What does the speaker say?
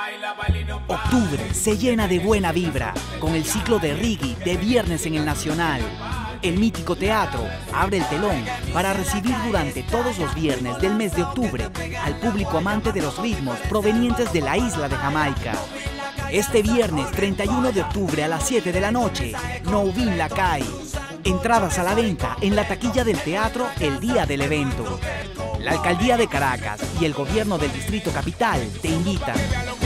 Octubre se llena de buena vibra con el ciclo de Reggae de Viernes en el Nacional. El mítico teatro abre el telón para recibir durante todos los viernes del mes de octubre al público amante de los ritmos provenientes de la isla de Jamaica. Este viernes 31 de octubre a las 7 de la noche, Nouvin Lakai. Entradas a la venta en la taquilla del teatro el día del evento. La Alcaldía de Caracas y el Gobierno del Distrito Capital te invitan.